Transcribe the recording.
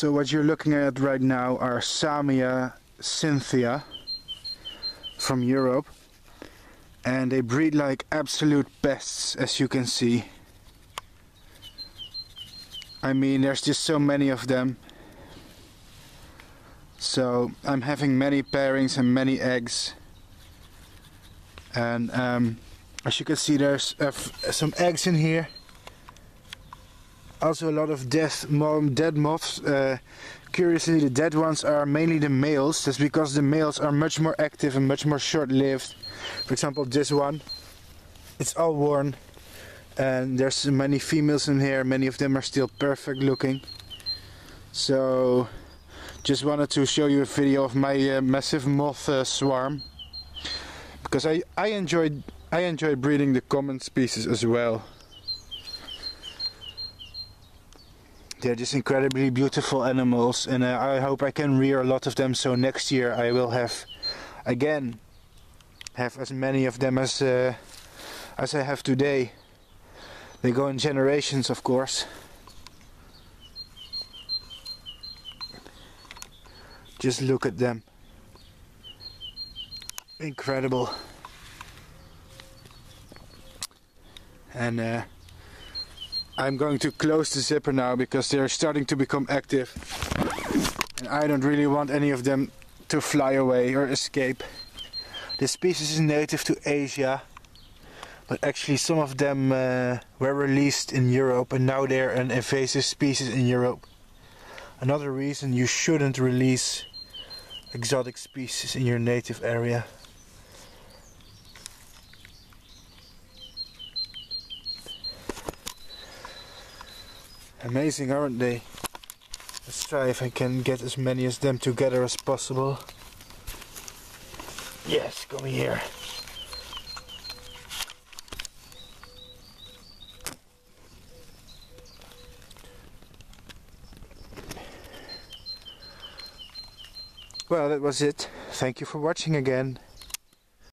So what you're looking at right now are Samia cynthia from Europe, and they breed like absolute pests, as you can see. I mean, there's just so many of them. So I'm having many pairings and many eggs, and as you can see, there's some eggs in here. Also a lot of dead moths. Curiously, the dead ones are mainly the males. That's because the males are much more active and much more short-lived. For example, this one, it's all worn, and there's many females in here. Many of them are still perfect looking. So just wanted to show you a video of my massive moth swarm, because I enjoy breeding the common species as well. They're just incredibly beautiful animals, and I hope I can rear a lot of them, so next year I will have as many of them as I have today. They go in generations, of course. Just look at them. Incredible. And I'm going to close the zipper now because they're starting to become active, and I don't really want any of them to fly away or escape. This species is native to Asia, but actually some of them were released in Europe, and now they're an invasive species in Europe. Another reason you shouldn't release exotic species in your native area. Amazing, aren't they? Let's try if I can get as many of them together as possible. Yes, come here. Well, that was it. Thank you for watching again.